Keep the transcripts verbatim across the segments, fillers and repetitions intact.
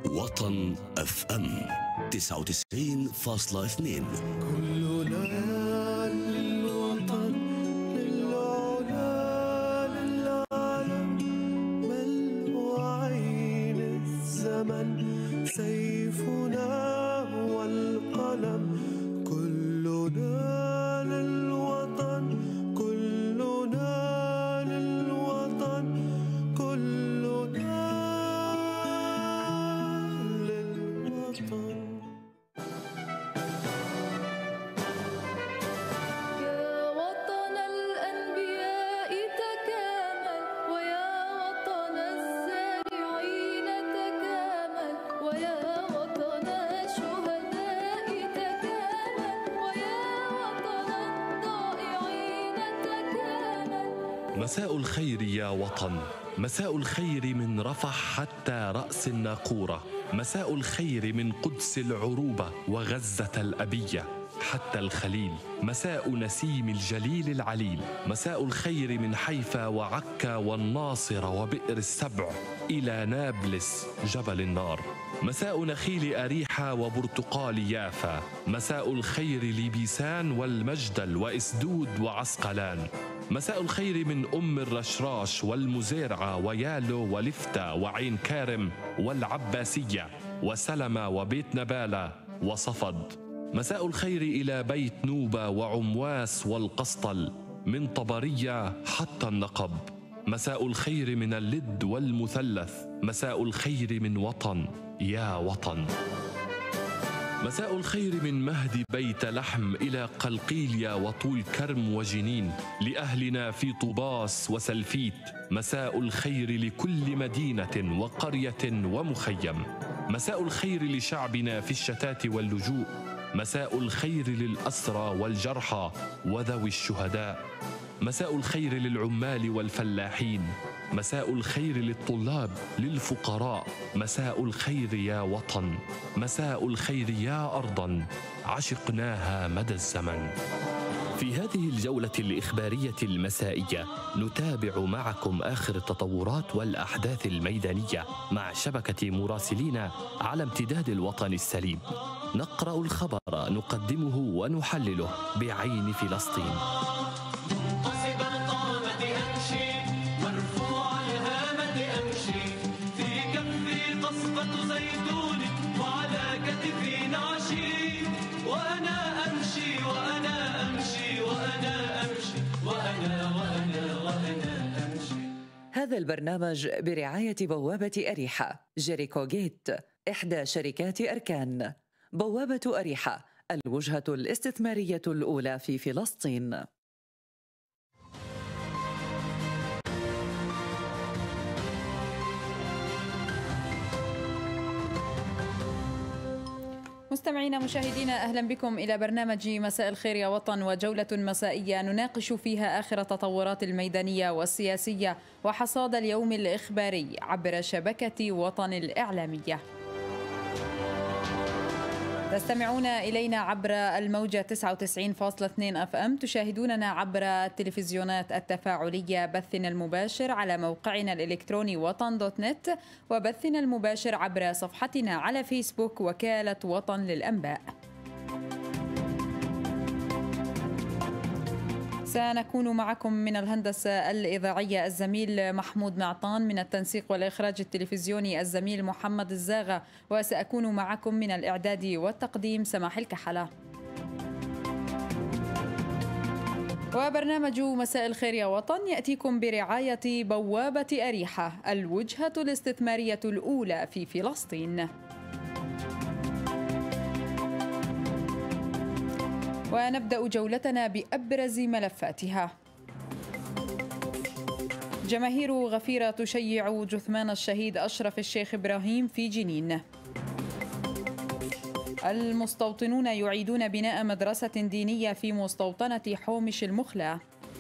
وطن اف ام تسعة وتسعين فاصلة اثنين. كلنا للوطن للعلا للعالم، بل وعين الزمن سيفنا والقلم. كلنا للوطن كلنا للوطن كلنا للوطن. يا وطن الأنبياء تكامل، ويا وطن الزارعين تكامل، ويا وطن الشهداء تكامل، ويا وطن الضائعين تكامل. مساء الخير يا وطن، مساء الخير من رفح حتى رأس الناقورة، مساء الخير من قدس العروبة وغزة الأبية حتى الخليل، مساء نسيم الجليل العليل، مساء الخير من حيفا وعكا والناصرة وبئر السبع إلى نابلس جبل النار، مساء نخيل أريحة وبرتقال يافا، مساء الخير لبيسان والمجدل وإسدود وعسقلان، مساء الخير من أم الرشراش والمزيرعة ويالو ولفتة وعين كارم والعباسية وسلمة وبيت نبالة وصفد، مساء الخير إلى بيت نوبة وعمواس والقسطل من طبرية حتى النقب، مساء الخير من اللد والمثلث، مساء الخير من وطن يا وطن. مساء الخير من مهد بيت لحم إلى قلقيلية وطول كرم وجنين لأهلنا في طوباس وسلفيت، مساء الخير لكل مدينة وقرية ومخيم، مساء الخير لشعبنا في الشتات واللجوء، مساء الخير للأسرى والجرحى وذوي الشهداء، مساء الخير للعمال والفلاحين، مساء الخير للطلاب للفقراء، مساء الخير يا وطن، مساء الخير يا أرضا عشقناها مدى الزمن. في هذه الجولة الإخبارية المسائية نتابع معكم آخر التطورات والأحداث الميدانية مع شبكة مراسلين على امتداد الوطن السليم. نقرأ الخبر نقدمه ونحلله بعين فلسطين. هذا البرنامج برعاية بوابة أريحة جيريكو جيت، إحدى شركات أركان. بوابة أريحة، الوجهة الاستثمارية الأولى في فلسطين. مستمعينا مشاهدينا، أهلا بكم إلى برنامج مساء الخير يا وطن، وجولة مسائية نناقش فيها آخر التطورات الميدانية والسياسية وحصاد اليوم الإخباري عبر شبكة وطن الإعلامية. تستمعون إلينا عبر الموجة تسعة وتسعين فاصلة اثنين أف أم، تشاهدوننا عبر التلفزيونات التفاعلية، بثنا المباشر على موقعنا الإلكتروني وطن دوت نت، وبثنا المباشر عبر صفحتنا على فيسبوك وكالة وطن للأنباء. سنكون معكم من الهندسة الإذاعية الزميل محمود معطان، من التنسيق والإخراج التلفزيوني الزميل محمد الزاغة، وسأكون معكم من الإعداد والتقديم سماح الكحلة. وبرنامج مساء الخير يا وطن يأتيكم برعاية بوابة أريحة، الوجهة الاستثمارية الأولى في فلسطين. ونبدأ جولتنا بأبرز ملفاتها. جماهير غفيرة تشيع جثمان الشهيد أشرف الشيخ إبراهيم في جنين. المستوطنون يعيدون بناء مدرسة دينية في مستوطنة حومش المخلى.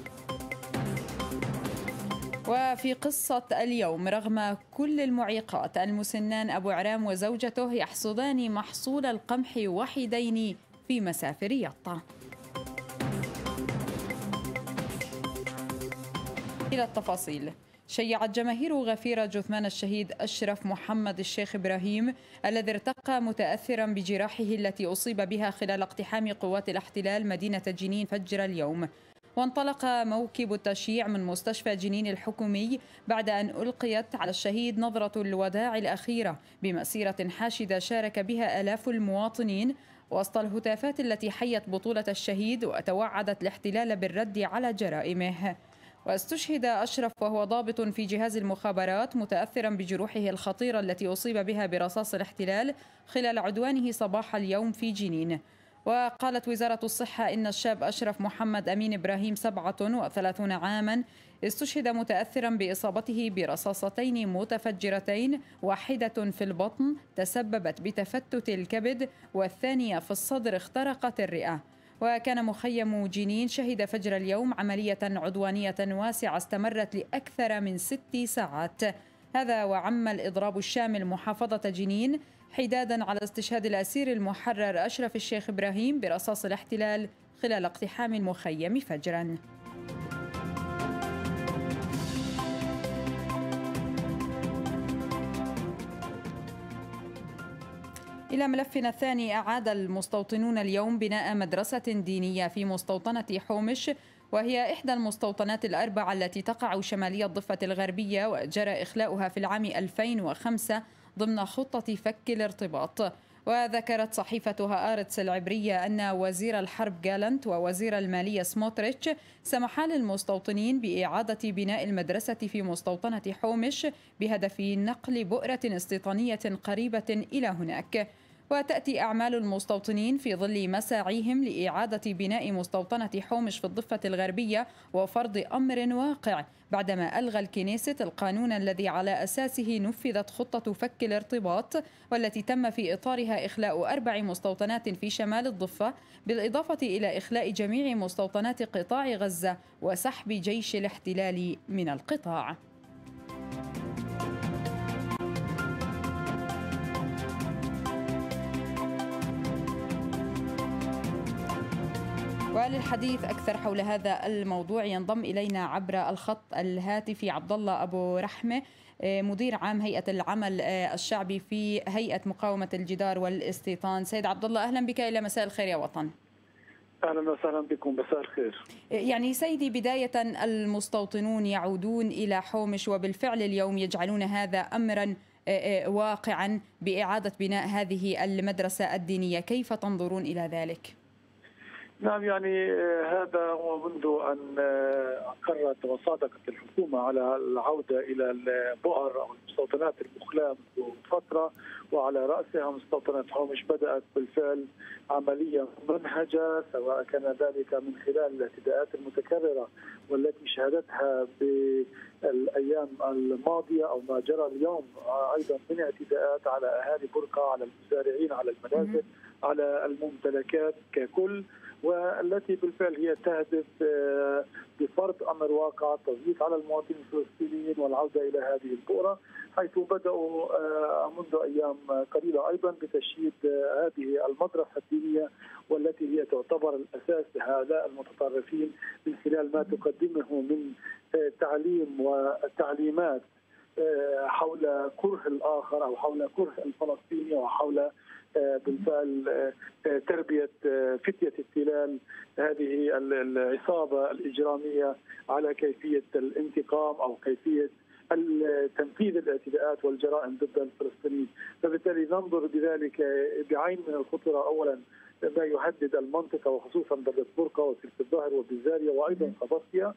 وفي قصة اليوم، رغم كل المعيقات، المسنان أبو عرام وزوجته يحصدان محصول القمح وحيدين في مسافر يطا. إلى التفاصيل. شيعت جماهير غفير جثمان الشهيد أشرف محمد الشيخ إبراهيم الذي ارتقى متأثرا بجراحه التي أصيب بها خلال اقتحام قوات الاحتلال مدينة جنين فجر اليوم. وانطلق موكب التشييع من مستشفى جنين الحكومي بعد أن ألقيت على الشهيد نظرة الوداع الأخيرة بمسيرة حاشدة شارك بها آلاف المواطنين وسط الهتافات التي حيت بطولة الشهيد وتوعدت الاحتلال بالرد على جرائمه. واستشهد أشرف وهو ضابط في جهاز المخابرات متأثرا بجروحه الخطيرة التي أصيب بها برصاص الاحتلال خلال عدوانه صباح اليوم في جنين. وقالت وزارة الصحة إن الشاب أشرف محمد أمين إبراهيم سبعة وثلاثين عاما استشهد متأثرا بإصابته برصاصتين متفجرتين، واحدة في البطن تسببت بتفتت الكبد والثانية في الصدر اخترقت الرئة. وكان مخيم جنين شهد فجر اليوم عملية عدوانية واسعة استمرت لأكثر من ست ساعات. هذا وعم الإضراب الشامل محافظة جنين حدادا على استشهاد الأسير المحرر أشرف الشيخ إبراهيم برصاص الاحتلال خلال اقتحام المخيم فجرا. إلى ملفنا الثاني، أعاد المستوطنون اليوم بناء مدرسة دينية في مستوطنة حومش، وهي إحدى المستوطنات الأربعة التي تقع شمالية الضفة الغربية، وجرى إخلاؤها في العام ألفين وخمسة ضمن خطة فك الارتباط. وذكرت صحيفة هآرتس العبرية أن وزير الحرب جالنت ووزير المالية سموتريتش سمحا للمستوطنين بإعادة بناء المدرسة في مستوطنة حومش بهدف نقل بؤرة استيطانية قريبة إلى هناك. وتأتي أعمال المستوطنين في ظل مساعيهم لإعادة بناء مستوطنة حومش في الضفة الغربية وفرض أمر واقع بعدما ألغى الكنيسة القانون الذي على أساسه نفذت خطة فك الارتباط، والتي تم في إطارها إخلاء أربع مستوطنات في شمال الضفة، بالإضافة إلى إخلاء جميع مستوطنات قطاع غزة وسحب جيش الاحتلال من القطاع. وللحديث أكثر حول هذا الموضوع ينضم إلينا عبر الخط الهاتفي عبد الله أبو رحمة، مدير عام هيئة العمل الشعبي في هيئة مقاومة الجدار والاستيطان. سيد عبد الله، أهلا بك إلى مساء الخير يا وطن. أهلا وسهلا بكم، مساء الخير. يعني سيدي، بداية المستوطنون يعودون إلى حومش وبالفعل اليوم يجعلون هذا أمرا واقعا بإعادة بناء هذه المدرسة الدينية، كيف تنظرون إلى ذلك؟ نعم، يعني هذا ومنذ أن أقرت وصادقت الحكومة على العودة إلى البؤر أو المستوطنات المخلاة منذ فترة، وعلى رأسها مستوطنة حومش بدأت بالفعل عملية ممنهجة، سواء كان ذلك من خلال الاعتداءات المتكررة والتي شهدتها بالأيام الماضية أو ما جرى اليوم أيضا من اعتداءات على أهالي برقة، على المزارعين، على المنازل، على الممتلكات ككل، والتي بالفعل هي تهدف بفرض أمر واقع تضييق على المواطنين الفلسطينيين والعودة إلى هذه البؤرة، حيث بدأوا منذ أيام قليلة أيضا بتشييد هذه المدرسة الدينية، والتي هي تعتبر الأساس لهؤلاء المتطرفين من خلال ما تقدمه من تعليم وتعليمات حول كره الآخر أو حول كره الفلسطيني وحول بالفعل تربية فتية التلال هذه العصابة الإجرامية على كيفية الانتقام أو كيفية تنفيذ الاعتداءات والجرائم ضد الفلسطينيين. فبالتالي ننظر بذلك بعين من الخطورة، أولا ما يهدد المنطقة وخصوصا بلدة برقة وسلك الظهر وبالزارية وأيضا قبصية،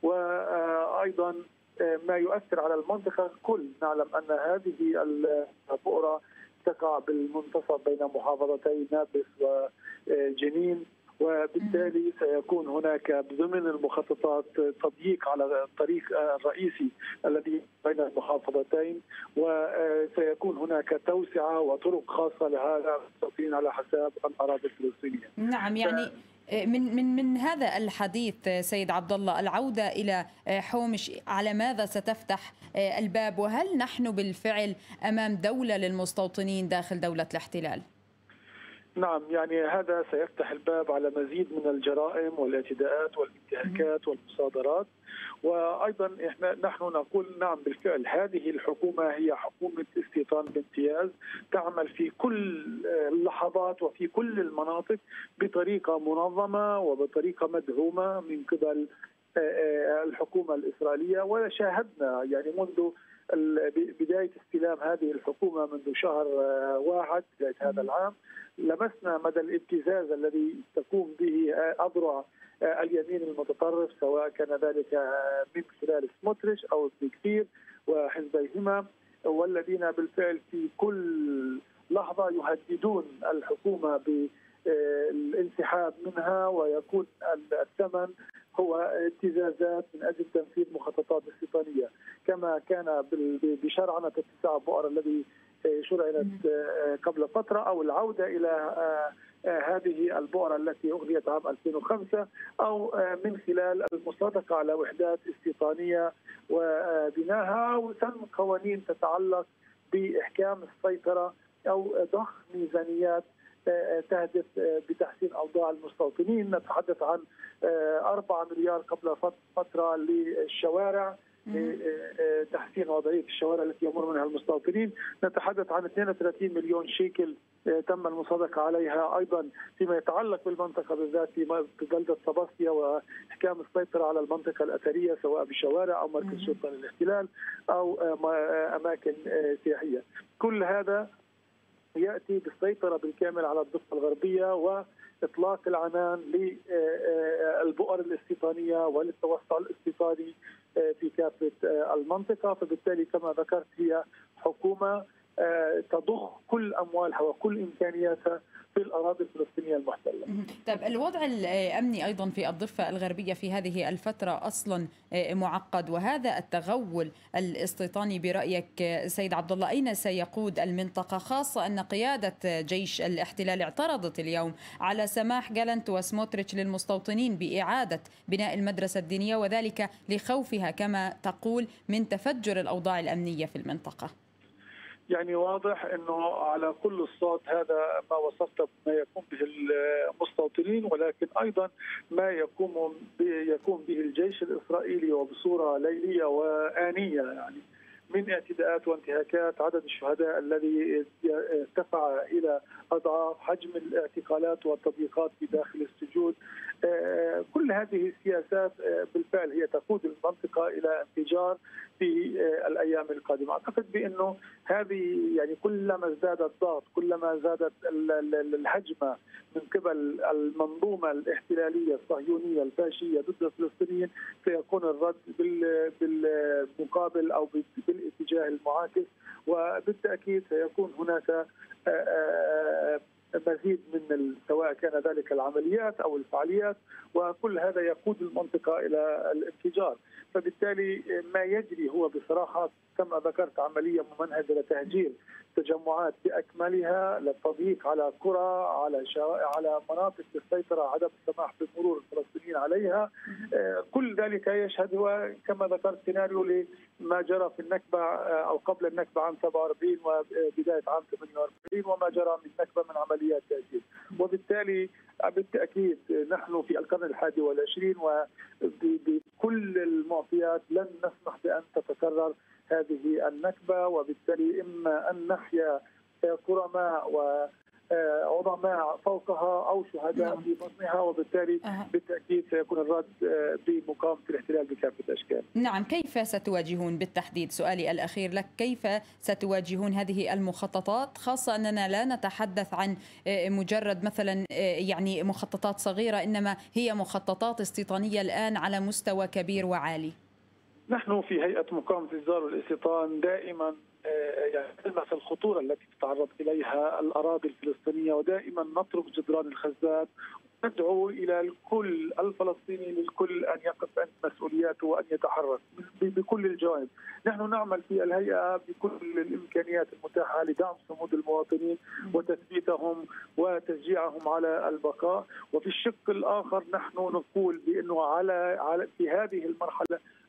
وأيضا ما يؤثر على المنطقة كل. نعلم أن هذه البؤرة تقع بالمنتصف بين محافظتي نابلس وجنين، وبالتالي سيكون هناك ضمن المخططات تضييق على الطريق الرئيسي الذي بين المحافظتين، وسيكون هناك توسعة وطرق خاصة لهذا المستوطنين على حساب الأراضي الفلسطينية. نعم، يعني من من من هذا الحديث سيد عبد الله، العودة إلى حومش على ماذا ستفتح الباب؟ وهل نحن بالفعل أمام دولة للمستوطنين داخل دولة الاحتلال؟ نعم، يعني هذا سيفتح الباب على مزيد من الجرائم والاعتداءات والانتهاكات والمصادرات، وأيضا إحنا نحن نقول نعم بالفعل هذه الحكومة هي حكومة استيطان بامتياز، تعمل في كل اللحظات وفي كل المناطق بطريقة منظمة وبطريقة مدعومة من قبل الحكومة الإسرائيلية. وشاهدنا يعني منذ بداية استلام هذه الحكومة منذ شهر واحد بداية هذا العام لمسنا مدى الابتزاز الذي تقوم به أذرع اليمين المتطرف، سواء كان ذلك من خلال سموتريتش أو بن كفير وحزبيهما، والذين بالفعل في كل لحظة يهددون الحكومة بالانسحاب منها، ويكون الثمن هو ابتزازات من أجل تنفيذ مخططات استيطانية، كما كان بشرعنة التسع بؤر الذي شرعنت قبل فترة، أو العودة إلى هذه البؤر التي أغلقت عام ألفين وخمسة، أو من خلال المصادقة على وحدات استيطانية وبناها، أو سن قوانين تتعلق بإحكام السيطرة أو ضخ ميزانيات تهدف بتحسين أوضاع المستوطنين. نتحدث عن أربعة مليار قبل فترة للشوارع لتحسين وضعية الشوارع التي يمر منها المستوطنين. نتحدث عن اثنين وثلاثين مليون شيكل تم المصادقة عليها أيضا فيما يتعلق بالمنطقة بالذات في بلدة طباسيا وإحكام السيطرة على المنطقة الأثرية سواء بشوارع أو مركز شرطة للاحتلال أو أماكن سياحية. كل هذا يأتي بالسيطرة بالكامل على الضفة الغربية وإطلاق العنان للبؤر الاستيطانية وللتوسع الاستيطاني في كافة المنطقة. فبالتالي كما ذكرت هي حكومة تضخ كل أموالها وكل إمكانياتها في الأراضي الفلسطينية المحتلة. طيب الوضع الأمني أيضا في الضفة الغربية في هذه الفترة أصلا معقد، وهذا التغول الاستيطاني برأيك سيد عبد الله أين سيقود المنطقة، خاصة أن قيادة جيش الاحتلال اعترضت اليوم على سماح جالنت وسموتريتش للمستوطنين بإعادة بناء المدرسة الدينية، وذلك لخوفها كما تقول من تفجر الأوضاع الأمنية في المنطقة؟ يعني واضح انه على كل الصوت هذا ما وصفت ما يقوم به المستوطنين، ولكن ايضا ما يقوم يقوم به الجيش الاسرائيلي وبصوره ليليه وآنيه، يعني من اعتداءات وانتهاكات. عدد الشهداء الذي ارتفع الى اضعاف حجم الاعتقالات والتضييقات في داخل السجون. كل هذه السياسات بالفعل هي تقود المنطقه الى انفجار في الايام القادمه. اعتقد بانه هذه يعني كلما ازداد الضغط كلما زادت الهجمه من قبل المنظومه الاحتلاليه الصهيونيه الفاشيه ضد الفلسطينيين، سيكون الرد بالمقابل او بالاتجاه المعاكس، وبالتاكيد سيكون هناك مزيد من سواء كان ذلك العمليات او الفعاليات، وكل هذا يقود المنطقه الى الانفجار. فبالتالي ما يجري هو بصراحه كما ذكرت عمليه ممنهجه لتهجير تجمعات باكملها، للتضييق على قرى، على شوارع، على مناطق للسيطره، عدم السماح بمرور الفلسطينيين عليها. كل ذلك يشهد هو كما ذكرت سيناريو لما جرى في النكبه او قبل النكبه عام سبعة وأربعين وبدايه عام ثمانية وأربعين وما جرى من نكبه من عمليات تهجير. وبالتالي بالتاكيد نحن في القرن الحادي والعشرين وبكل المعطيات لن نسمح بان تتكرر هذه النكبة، وبالتالي إما أن نحيا كرماء وعظماء فوقها أو شهداء في بطنها، وبالتالي بالتأكيد سيكون الرد بمقاومة الاحتلال بكافة الأشكال. نعم، كيف ستواجهون بالتحديد؟ سؤالي الأخير لك، كيف ستواجهون هذه المخططات، خاصة أننا لا نتحدث عن مجرد مثلا يعني مخططات صغيرة، إنما هي مخططات استيطانية الآن على مستوى كبير وعالي؟ نحن في هيئة مقاومة الإصدار والاستيطان دائما يعني نلمس الخطورة التي تتعرض إليها الأراضي الفلسطينية، ودائما نطرق جدران الخزات ندعو إلى الكل الفلسطيني للكل أن يقف عند مسؤولياته وأن يتحرك بكل الجوانب. نحن نعمل في الهيئة بكل الإمكانيات المتاحة لدعم صمود المواطنين وتثبيتهم وتشجيعهم على البقاء. وفي الشق الآخر نحن نقول بأنه على في هذه المرحلة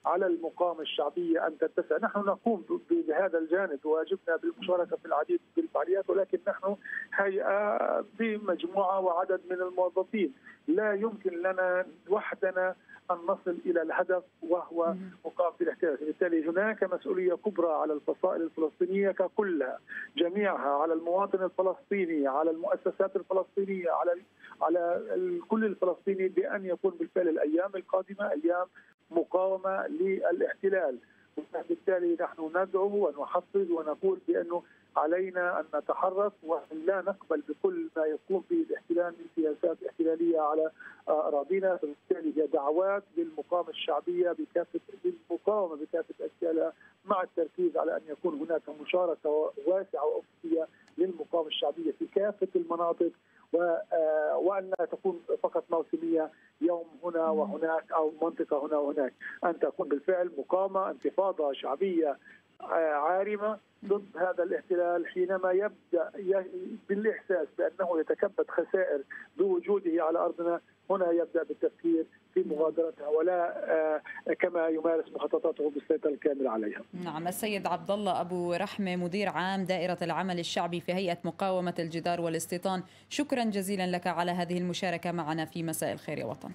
على المقاومة الشعبية أن تتسع. نحن نقوم بهذا الجانب، واجبنا بالمشاركة في العديد من الفعاليات، ولكن نحن هيئة بمجموعة وعدد من الموظفين، لا يمكن لنا وحدنا أن نصل إلى الهدف وهو مقاومة الاحتلال. بالتالي هناك مسؤولية كبرى على الفصائل الفلسطينية ككلها جميعها، على المواطن الفلسطيني، على المؤسسات الفلسطينية، على على الكل الفلسطيني، بأن يكون بالفعل الأيام القادمة أيام مقاومة للاحتلال. وبالتالي نحن ندعو ونحفز ونقول بأنه علينا أن نتحرك وأن لا نقبل بكل ما يقوم به الاحتلال من سياسات احتلالية على أراضينا. فبالتالي هي دعوات للمقاومة الشعبية بكافة للمقاومة بكافة أشكالها، مع التركيز على أن يكون هناك مشاركة واسعة وأفقية للمقاومة الشعبية في كافة المناطق، وأن لا تكون فقط موسمية يوم هنا وهناك أو منطقة هنا وهناك، أن تكون بالفعل مقاومة انتفاضة شعبية عارمة ضد هذا الاحتلال حينما يبدأ بالإحساس بأنه يتكبد خسائر بوجوده على أرضنا. هنا يبدأ بالتفكير في مغادرتها، ولا كما يمارس مخططاته بالسيطرة الكاملة عليها. نعم. السيد عبد الله أبو رحمة، مدير عام دائرة العمل الشعبي في هيئة مقاومة الجدار والاستيطان، شكرا جزيلا لك على هذه المشاركة معنا في مساء الخير يا وطن.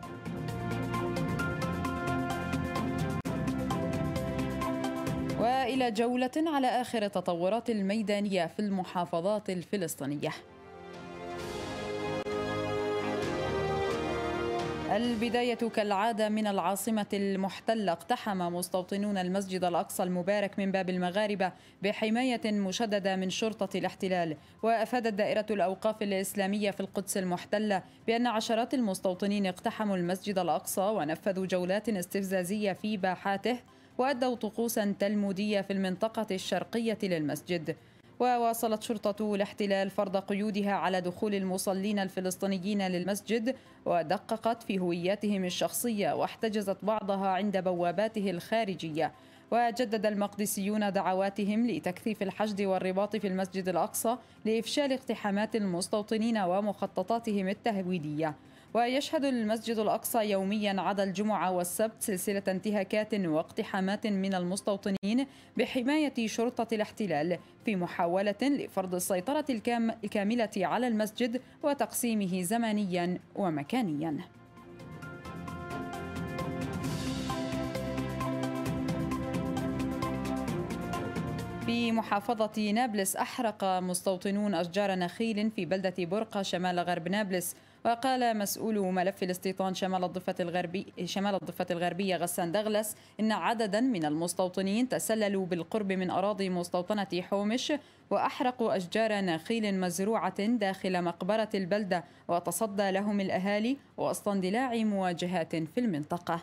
وإلى جولة على آخر التطورات الميدانية في المحافظات الفلسطينية. البداية كالعادة من العاصمة المحتلة. اقتحم مستوطنون المسجد الأقصى المبارك من باب المغاربة بحماية مشددة من شرطة الاحتلال. وأفادت دائرة الأوقاف الإسلامية في القدس المحتلة بأن عشرات المستوطنين اقتحموا المسجد الأقصى ونفذوا جولات استفزازية في باحاته، وأدوا طقوسا تلمودية في المنطقة الشرقية للمسجد. وواصلت شرطة الاحتلال فرض قيودها على دخول المصلين الفلسطينيين للمسجد، ودققت في هوياتهم الشخصية واحتجزت بعضها عند بواباته الخارجية. وجدد المقدسيون دعواتهم لتكثيف الحشد والرباط في المسجد الأقصى لإفشال اقتحامات المستوطنين ومخططاتهم التهويدية. ويشهد المسجد الأقصى يوميا عدا الجمعة والسبت سلسلة انتهاكات واقتحامات من المستوطنين بحماية شرطة الاحتلال في محاولة لفرض السيطرة الكاملة على المسجد وتقسيمه زمنيا ومكانيا. في محافظة نابلس أحرق مستوطنون أشجار نخيل في بلدة برقة شمال غرب نابلس. وقال مسؤول ملف الاستيطان شمال الضفة الغربي شمال الضفة الغربية غسان دغلس إن عددا من المستوطنين تسللوا بالقرب من أراضي مستوطنة حومش وأحرقوا أشجار نخيل مزروعة داخل مقبرة البلدة، وتصدى لهم الأهالي وسط اندلاع مواجهات في المنطقة.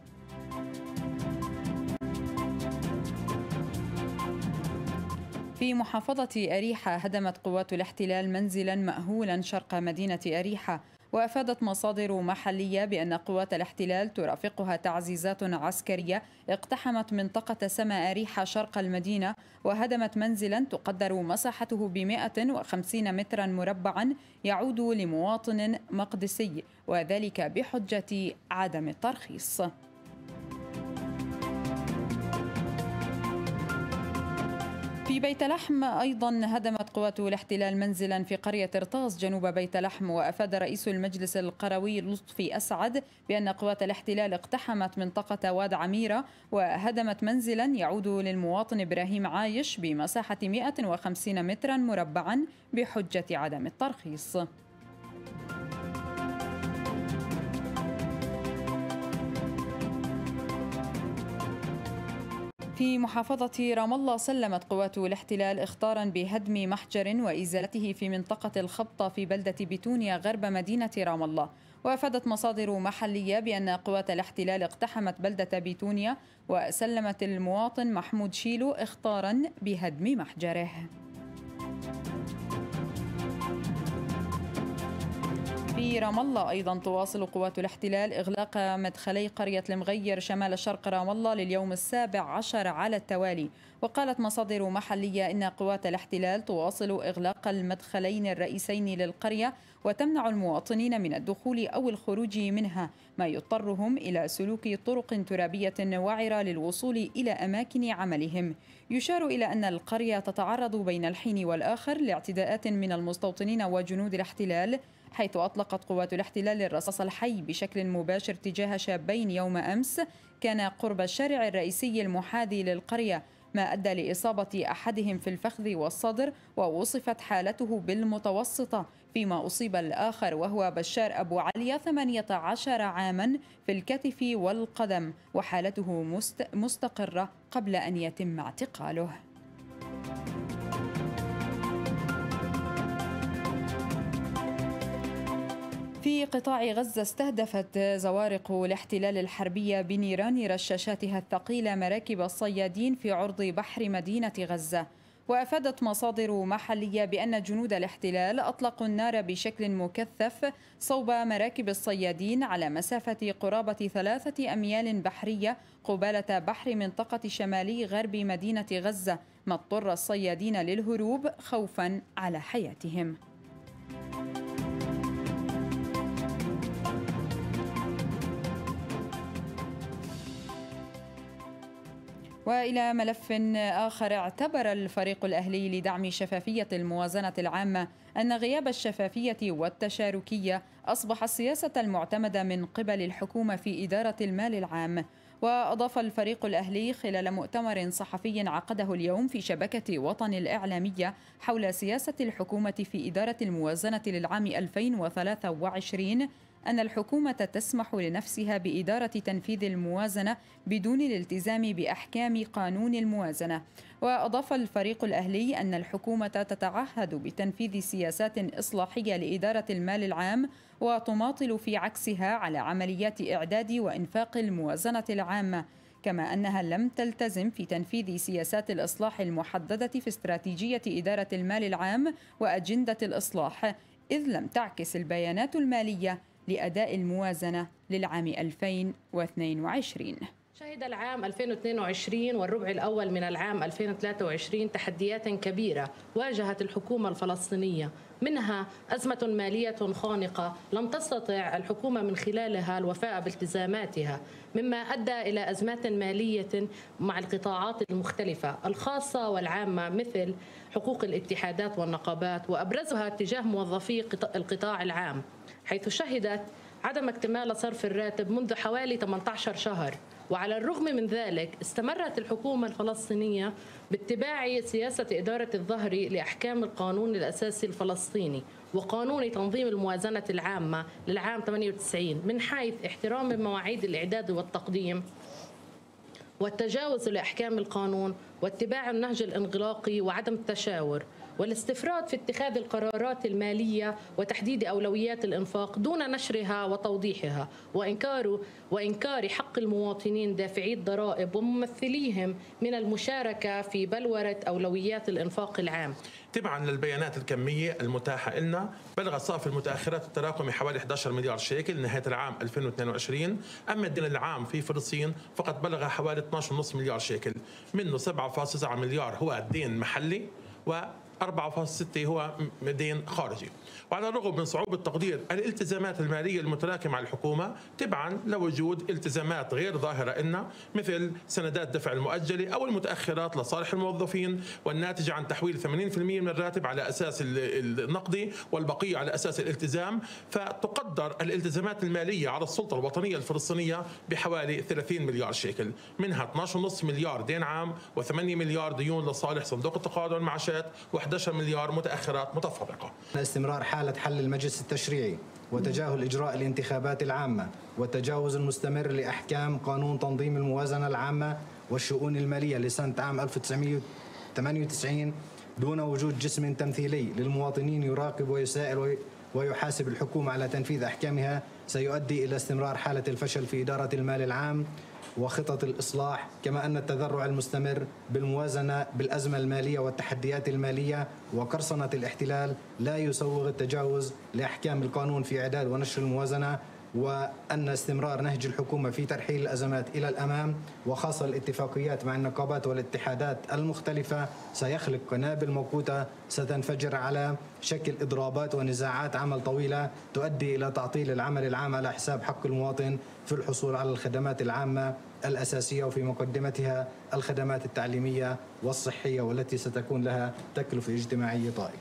في محافظة أريحة هدمت قوات الاحتلال منزلا مأهولا شرق مدينة أريحة. وأفادت مصادر محلية بأن قوات الاحتلال ترافقها تعزيزات عسكرية اقتحمت منطقة سما أريحة شرق المدينة، وهدمت منزلا تقدر مساحته بمئة وخمسين مترا مربعا يعود لمواطن مقدسي، وذلك بحجة عدم الترخيص. في بيت لحم أيضا هدمت قوات الاحتلال منزلا في قرية إرطاس جنوب بيت لحم. وأفاد رئيس المجلس القروي لطفي أسعد بأن قوات الاحتلال اقتحمت منطقة واد عميرة وهدمت منزلا يعود للمواطن إبراهيم عايش بمساحة مئة وخمسين مترا مربعا بحجة عدم الترخيص. في محافظة رام الله سلمت قوات الاحتلال إخطارا بهدم محجر وإزالته في منطقة الخبطة في بلدة بتونيا غرب مدينة رام الله. وأفادت مصادر محلية بأن قوات الاحتلال اقتحمت بلدة بتونيا وسلمت المواطن محمود شيلو إخطارا بهدم محجره. في رام الله أيضا تواصل قوات الاحتلال إغلاق مدخلي قرية المغير شمال شرق رام الله لليوم السابع عشر على التوالي. وقالت مصادر محلية إن قوات الاحتلال تواصل إغلاق المدخلين الرئيسين للقرية وتمنع المواطنين من الدخول أو الخروج منها، ما يضطرهم إلى سلوك طرق ترابية وعرة للوصول إلى أماكن عملهم. يشار إلى أن القرية تتعرض بين الحين والآخر لاعتداءات من المستوطنين وجنود الاحتلال، حيث أطلقت قوات الاحتلال الرصاص الحي بشكل مباشر تجاه شابين يوم أمس كان قرب الشارع الرئيسي المحاذي للقرية، ما أدى لإصابة أحدهم في الفخذ والصدر ووصفت حالته بالمتوسطة، فيما أصيب الآخر وهو بشار أبو علي ثمانية عشر عاما في الكتف والقدم وحالته مست... مستقرة قبل أن يتم اعتقاله. في قطاع غزة استهدفت زوارق الاحتلال الحربية بنيران رشاشاتها الثقيلة مراكب الصيادين في عرض بحر مدينة غزة. وأفادت مصادر محلية بأن جنود الاحتلال أطلقوا النار بشكل مكثف صوب مراكب الصيادين على مسافة قرابة ثلاثة أميال بحرية قبالة بحر منطقة شمالي غرب مدينة غزة، ما اضطر الصيادين للهروب خوفا على حياتهم. وإلى ملف آخر، اعتبر الفريق الأهلي لدعم شفافية الموازنة العامة أن غياب الشفافية والتشاركية أصبح السياسة المعتمدة من قبل الحكومة في إدارة المال العام. وأضاف الفريق الأهلي خلال مؤتمر صحفي عقده اليوم في شبكة وطن الإعلامية حول سياسة الحكومة في إدارة الموازنة للعام ألفين وثلاثة وعشرين أن الحكومة تسمح لنفسها بإدارة تنفيذ الموازنة بدون الالتزام بأحكام قانون الموازنة. وأضاف الفريق الأهلي أن الحكومة تتعهد بتنفيذ سياسات إصلاحية لإدارة المال العام وتماطل في عكسها على عمليات إعداد وإنفاق الموازنة العامة، كما أنها لم تلتزم في تنفيذ سياسات الإصلاح المحددة في استراتيجية إدارة المال العام وأجندة الإصلاح، إذ لم تعكس البيانات المالية لأداء الموازنة للعام ألفين واثنين وعشرين. شهد العام ألفين واثنين وعشرين والربع الأول من العام ألفين وثلاثة وعشرين تحديات كبيرة واجهت الحكومة الفلسطينية، منها أزمة مالية خانقة لم تستطع الحكومة من خلالها الوفاء بالتزاماتها، مما أدى إلى أزمات مالية مع القطاعات المختلفة الخاصة والعامة مثل حقوق الاتحادات والنقابات، وأبرزها تجاه موظفي القطاع العام، حيث شهدت عدم اكتمال صرف الراتب منذ حوالي ثمانية عشر شهر. وعلى الرغم من ذلك استمرت الحكومة الفلسطينية باتباع سياسة إدارة الظهر لأحكام القانون الأساسي الفلسطيني وقانون تنظيم الموازنة العامة للعام ثمانية وتسعين، من حيث احترام مواعيد الإعداد والتقديم والتجاوز لأحكام القانون واتباع النهج الانغلاقي وعدم التشاور والاستفراد في اتخاذ القرارات المالية وتحديد أولويات الإنفاق دون نشرها وتوضيحها، وإنكار وإنكار حق المواطنين دافعي الضرائب وممثليهم من المشاركة في بلورة أولويات الإنفاق العام. تبعا للبيانات الكمية المتاحة لنا، بلغ صافي المتأخرات التراكمي حوالي أحد عشر مليار شيكل نهاية العام ألفين واثنين وعشرين، أما الدين العام في فلسطين فقد بلغ حوالي اثني عشر فاصلة خمسة مليار شيكل، منه سبعة فاصلة تسعة مليار هو دين محلي و أربعة فاصلة ستة هو دين خارجي. وعلى الرغم من صعوبة تقدير الالتزامات المالية المتراكمة على الحكومة تبعا لوجود التزامات غير ظاهرة لنا مثل سندات دفع المؤجلة أو المتأخرات لصالح الموظفين والناتجة عن تحويل ثمانين بالمئة من الراتب على أساس النقدي والبقية على أساس الالتزام، فتقدر الالتزامات المالية على السلطة الوطنية الفلسطينية بحوالي ثلاثين مليار شيكل، منها اثني عشر فاصلة خمسة مليار دين عام و8 مليار ديون لصالح صندوق التقاعد والمعاشات و11 مليار متأخرات متفرقة. استمرار حالة حل المجلس التشريعي وتجاهل إجراء الانتخابات العامة والتجاوز المستمر لأحكام قانون تنظيم الموازنة العامة والشؤون المالية لسنة عام ألف وتسعمئة وثمانية وتسعين دون وجود جسم تمثيلي للمواطنين يراقب ويسائل ويحاسب الحكومة على تنفيذ أحكامها سيؤدي إلى استمرار حالة الفشل في إدارة المال العام وخطط الإصلاح، كما أن التذرع المستمر بالموازنة بالأزمة المالية والتحديات المالية وقرصنة الاحتلال لا يسوغ التجاوز لأحكام القانون في إعداد ونشر الموازنة، وأن استمرار نهج الحكومة في ترحيل الأزمات إلى الأمام وخاصة الاتفاقيات مع النقابات والاتحادات المختلفة سيخلق قنابل موقوتة ستنفجر على شكل إضرابات ونزاعات عمل طويلة تؤدي إلى تعطيل العمل العام على حساب حق المواطن في الحصول على الخدمات العامة الأساسية وفي مقدمتها الخدمات التعليمية والصحية والتي ستكون لها تكلفة اجتماعية طائلة.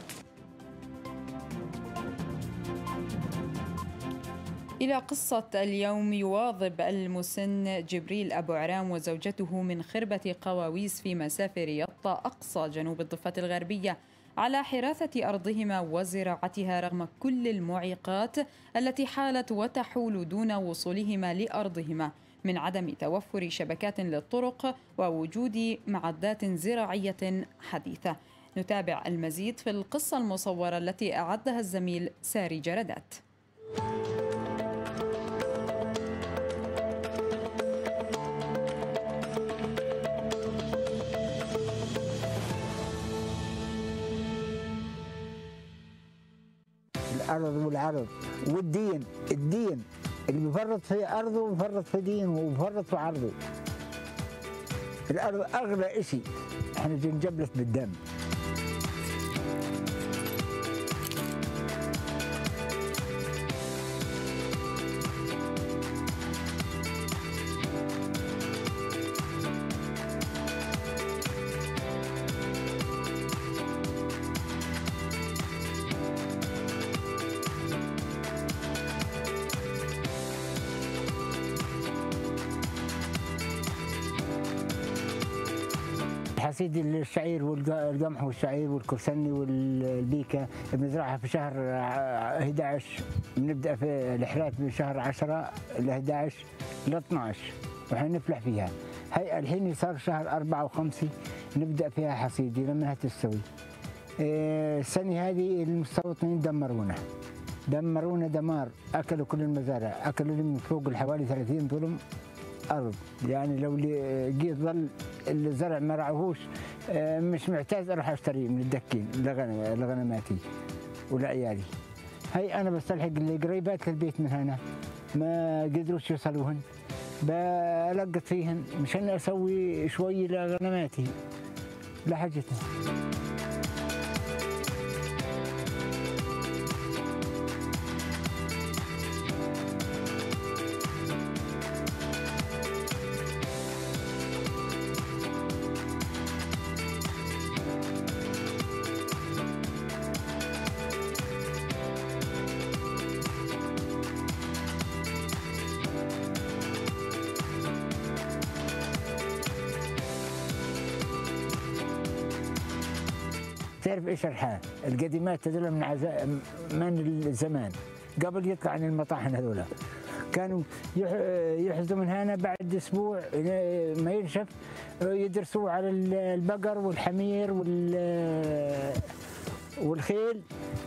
إلى قصة اليوم. يواظب المسن جبريل أبو عرام وزوجته من خربة قواويس في مسافر يطا أقصى جنوب الضفة الغربية على حراثة أرضهما وزراعتها رغم كل المعيقات التي حالت وتحول دون وصولهما لأرضهما من عدم توفر شبكات للطرق ووجود معدات زراعية حديثة. نتابع المزيد في القصة المصورة التي أعدها الزميل ساري جردات. الأرض والعرض والدين، الدين اللي بيفرط في أرضه وبيفرط في دينه وبيفرط في عرضه. الأرض أغلى إشي، إحنا بنجبلت بالدم. حصيد الشعير والقمح والشعير والكرسني والبيكة بنزرعها في شهر أحد عشر، بنبدأ في الإحراث من شهر عشرة ل أحد عشر ل اثني عشر وحنفلح فيها. هي الحين صار شهر أربعة وخمسة نبدأ فيها حصيد لما تستوي. السنة هذه المستوطنين دمرونا دمرونا دمار، أكلوا كل المزارع، أكلوا من فوق حوالي ثلاثين ظلم أرض. يعني لو جيت ظل الزرع ما رعوهوش مش معتاد أروح أشتري من الدكين لغنماتي ولعيالي. هي أنا بستلحق اللي قريبات للبيت من هنا ما قدروش يوصلوهن، بلقط فيهن مشان أسوي شوي لغنماتي لحاجتها. تعرف ايش الحال؟ القديمات تدل من عزاء من الزمان قبل يطلع عن المطاحن هذولا كانوا يحزوا من هنا بعد اسبوع ما ينشف يدرسوا على البقر والحمير والخيل،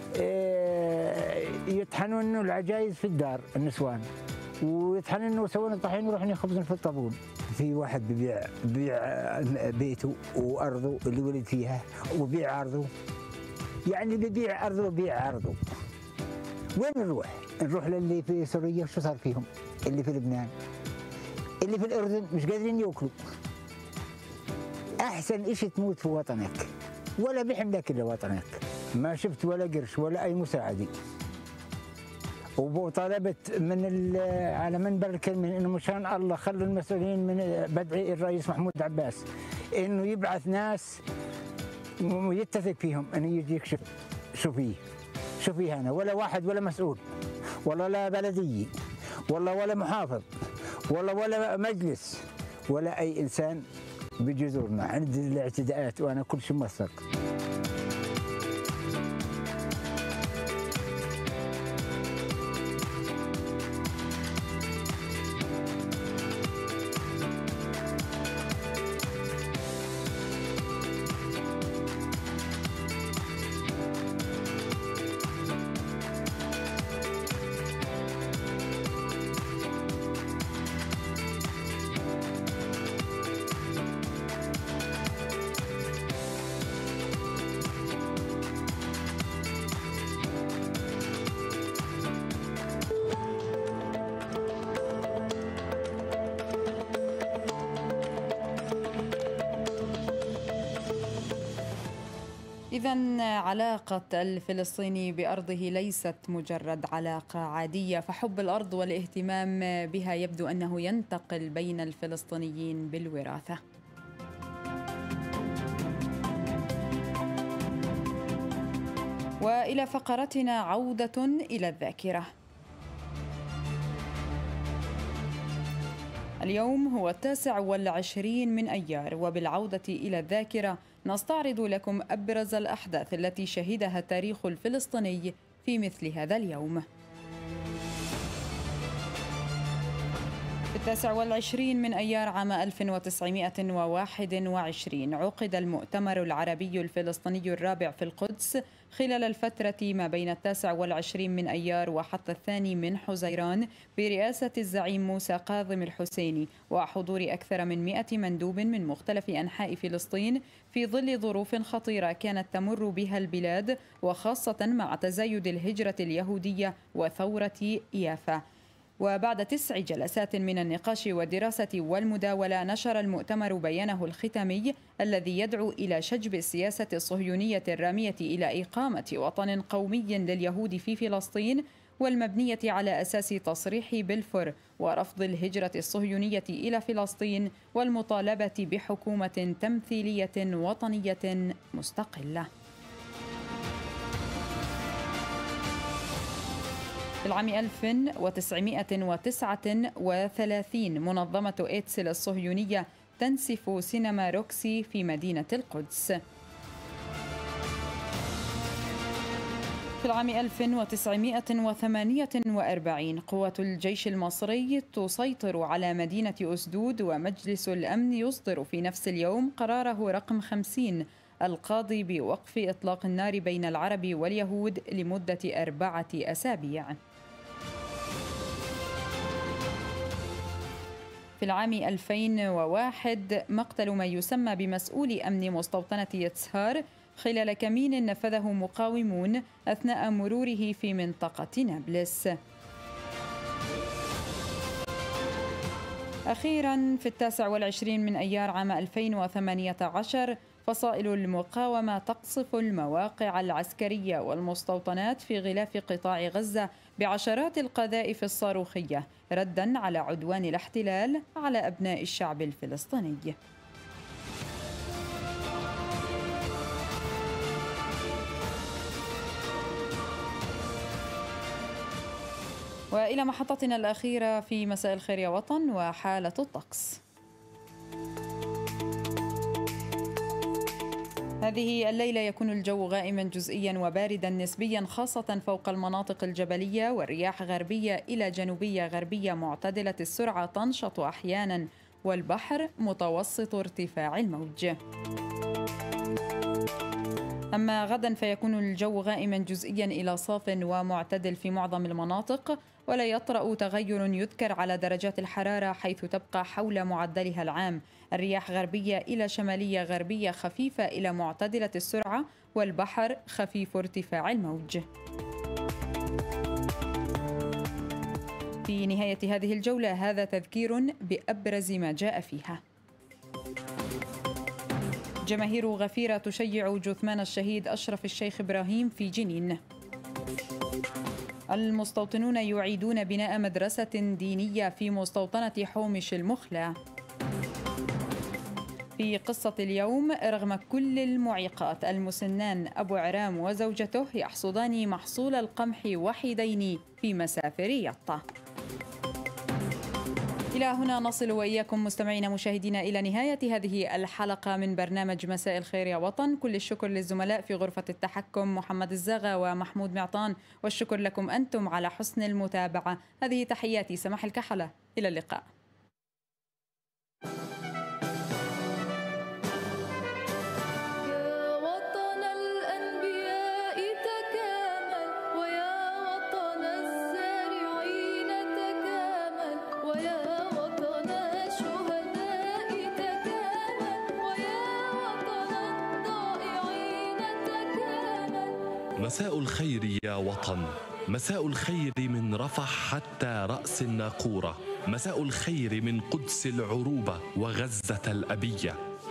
يطحنوا العجايز في الدار النسوان ويطحنوا ويسوون الطحين ويروحون يخبزون في الطابون. في واحد ببيع ببيع بيته وارضه اللي ولد فيها وبيع ارضه، يعني ببيع ارضه وبيع عرضه. وين نروح؟ نروح للي في سوريا شو صار فيهم؟ اللي في لبنان، اللي في الاردن مش قادرين ياكلوا. احسن اشي تموت في وطنك، ولا بيحملك الا وطنك. ما شفت ولا قرش ولا اي مساعده. وطالبت من على منبر الكلمة انه مشان الله خلوا المسؤولين من بدعي الرئيس محمود عباس انه يبعث ناس ويتفق فيهم انه يجي يكشف شو فيه شو فيه هنا. ولا واحد ولا مسؤول ولا لا بلدية ولا ولا محافظ ولا ولا مجلس ولا اي انسان بيجي يزورنا عند الاعتداءات، وانا كل شيء موثق. إذن علاقة الفلسطيني بأرضه ليست مجرد علاقة عادية، فحب الأرض والاهتمام بها يبدو أنه ينتقل بين الفلسطينيين بالوراثة. وإلى فقرتنا عودة إلى الذاكرة. اليوم هو التاسع والعشرين من أيار، وبالعودة إلى الذاكرة نستعرض لكم أبرز الأحداث التي شهدها التاريخ الفلسطيني في مثل هذا اليوم. في التاسع والعشرين من أيار عام ألف وتسعمائة وواحد وعشرين عقد المؤتمر العربي الفلسطيني الرابع في القدس خلال الفترة ما بين التاسع والعشرين من أيار وحتى الثاني من حزيران برئاسة الزعيم موسى كاظم الحسيني وحضور أكثر من مئة مندوب من مختلف أنحاء فلسطين في ظل ظروف خطيرة كانت تمر بها البلاد، وخاصة مع تزايد الهجرة اليهودية وثورة يافا. وبعد تسع جلسات من النقاش والدراسة والمداولة نشر المؤتمر بيانه الختامي الذي يدعو إلى شجب السياسة الصهيونية الرامية إلى إقامة وطن قومي لليهود في فلسطين والمبنية على أساس تصريح بلفور ورفض الهجرة الصهيونية إلى فلسطين والمطالبة بحكومة تمثيلية وطنية مستقلة. في العام ألف وتسعمائة وتسعة وثلاثين منظمة إيتسل الصهيونية تنسف سينما روكسي في مدينة القدس. في العام ألف وتسعمائة وثمانية وأربعين قوات الجيش المصري تسيطر على مدينة أسدود، ومجلس الأمن يصدر في نفس اليوم قراره رقم خمسين القاضي بوقف إطلاق النار بين العرب واليهود لمدة أربعة أسابيع. في العام ألفين وواحد مقتل ما يسمى بمسؤول أمن مستوطنة يتسهار خلال كمين نفذه مقاومون أثناء مروره في منطقة نابلس. أخيراً في التاسع والعشرين من أيار عام ألفين وثمانية عشر فصائل المقاومة تقصف المواقع العسكرية والمستوطنات في غلاف قطاع غزة بعشرات القذائف الصاروخية رداً على عدوان الاحتلال على أبناء الشعب الفلسطيني. وإلى محطتنا الأخيرة في مساء الخير يا وطن وحالة الطقس. هذه الليلة يكون الجو غائما جزئيا وباردا نسبيا خاصة فوق المناطق الجبلية، والرياح غربية إلى جنوبية غربية معتدلة السرعة تنشط أحيانا، والبحر متوسط ارتفاع الموج. أما غدا فيكون الجو غائما جزئيا إلى صاف ومعتدل في معظم المناطق، ولا يطرأ تغير يذكر على درجات الحرارة حيث تبقى حول معدلها العام. الرياح غربية إلى شمالية غربية خفيفة إلى معتدلة السرعة، والبحر خفيف ارتفاع الموج. في نهاية هذه الجولة هذا تذكير بأبرز ما جاء فيها. جماهير غفيرة تشيع جثمان الشهيد أشرف الشيخ إبراهيم في جنين. المستوطنون يعيدون بناء مدرسة دينية في مستوطنة حومش المخلع. في قصة اليوم، رغم كل المعيقات المسنان أبو عرام وزوجته يحصدان محصول القمح وحيدين في مسافر يطا. إلى هنا نصل وإياكم مستمعينا مشاهدينا إلى نهاية هذه الحلقة من برنامج مساء الخير يا وطن. كل الشكر للزملاء في غرفة التحكم محمد الزاغة ومحمود معطان، والشكر لكم أنتم على حسن المتابعة. هذه تحياتي سماح الكحلة، إلى اللقاء. مساء الخير يا وطن، مساء الخير من رفح حتى رأس الناقورة، مساء الخير من قدس العروبة وغزة الأبية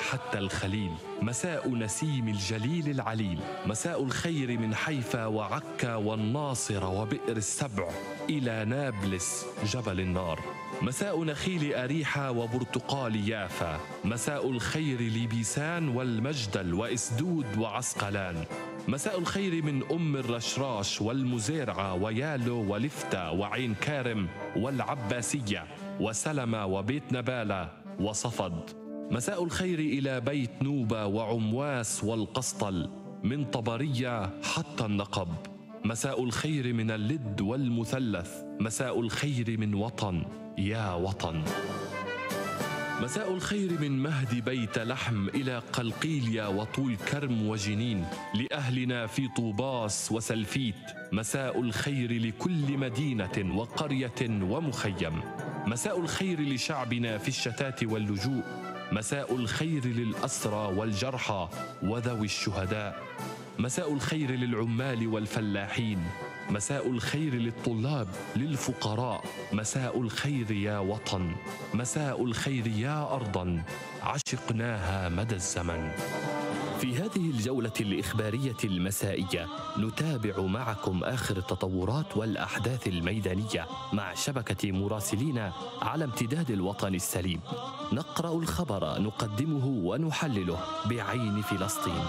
حتى الخليل. مساء نسيم الجليل العليل. مساء الخير من حيفا وعكا والناصر وبئر السبع إلى نابلس جبل النار. مساء نخيل أريحا وبرتقال يافا. مساء الخير لبيسان والمجدل وإسدود وعسقلان. مساء الخير من أم الرشراش والمزارعة ويالو ولفتة وعين كارم والعباسية وسلمة وبيت نبالة وصفد. مساء الخير إلى بيت نوبة وعمواس والقسطل من طبرية حتى النقب. مساء الخير من اللد والمثلث. مساء الخير من وطن يا وطن. مساء الخير من مهد بيت لحم إلى قلقيلية وطول كرم وجنين لأهلنا في طوباس وسلفيت. مساء الخير لكل مدينة وقرية ومخيم. مساء الخير لشعبنا في الشتات واللجوء. مساء الخير للأسرى والجرحى وذوي الشهداء. مساء الخير للعمال والفلاحين. مساء الخير للطلاب للفقراء. مساء الخير يا وطن. مساء الخير يا أرضا عشقناها مدى الزمن. في هذه الجولة الإخبارية المسائية نتابع معكم آخر التطورات والأحداث الميدانية مع شبكة مراسلين على امتداد الوطن السليم. نقرأ الخبر، نقدمه ونحلله بعين فلسطين.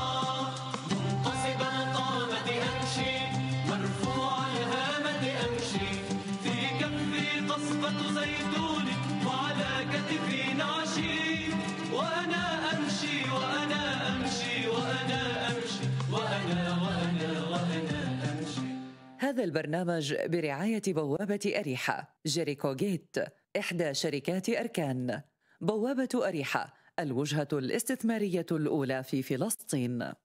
هذا البرنامج برعاية بوابة أريحة جيريكو جيت، إحدى شركات أركان. بوابة أريحة، الوجهة الاستثمارية الأولى في فلسطين.